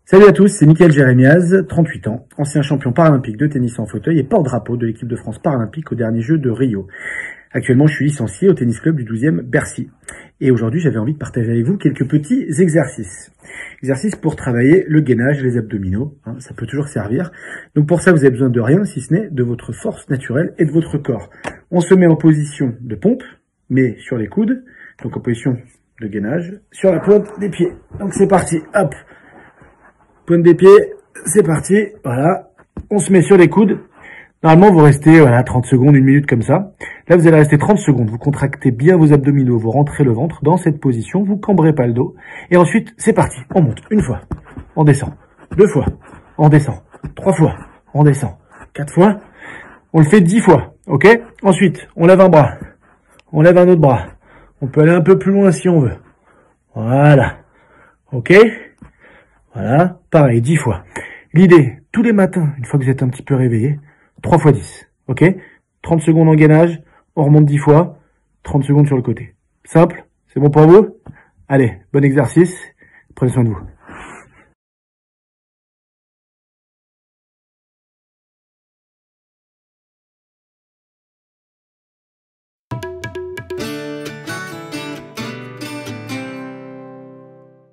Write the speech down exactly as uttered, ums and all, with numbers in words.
Salut à tous, c'est Mickaël Jérémiaz, trente-huit ans, ancien champion paralympique de tennis en fauteuil et porte-drapeau de l'équipe de France paralympique aux derniers Jeux de Rio. Actuellement, je suis licencié au tennis club du douzième Bercy. Et aujourd'hui, j'avais envie de partager avec vous quelques petits exercices. Exercices pour travailler le gainage, les abdominaux, hein, ça peut toujours servir. Donc pour ça, vous avez besoin de rien, si ce n'est de votre force naturelle et de votre corps. On se met en position de pompe, mais sur les coudes, donc en position de gainage, sur la pointe des pieds. Donc c'est parti, hop, pointe des pieds, c'est parti, voilà. On se met sur les coudes. Normalement, vous restez voilà, trente secondes, une minute comme ça. Là, vous allez rester trente secondes. Vous contractez bien vos abdominaux, vous rentrez le ventre dans cette position, vous cambrez pas le dos. Et ensuite, c'est parti. On monte une fois, on descend. Deux fois, on descend. Trois fois, on descend. Quatre fois, on le fait dix fois. Ok? Ensuite, on lève un bras. On lève un autre bras. On peut aller un peu plus loin si on veut. Voilà. Ok? Voilà. Pareil, dix fois. L'idée, tous les matins, une fois que vous êtes un petit peu réveillé, trois fois dix, ok? trente secondes en gainage, on remonte dix fois, trente secondes sur le côté. Simple, c'est bon pour vous? Allez, bon exercice, prenez soin de vous.